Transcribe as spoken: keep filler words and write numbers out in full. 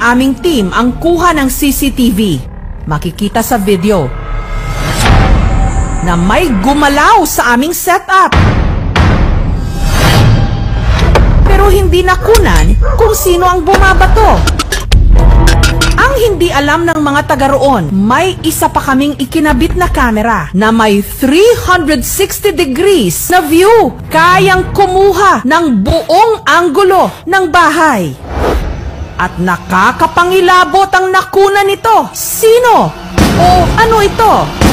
aming team ang kuha ng C C T V. Makikita sa video na may gumalaw sa aming setup. Pero hindi nakunan kung sino ang bumabato. Ang hindi alam ng mga taga roon, may isa pa kaming ikinabit na camera na may three hundred sixty degrees na view. Kayang kumuha ng buong anggulo ng bahay. At nakakapangilabot ang nakuna nito. Sino? O ano ito?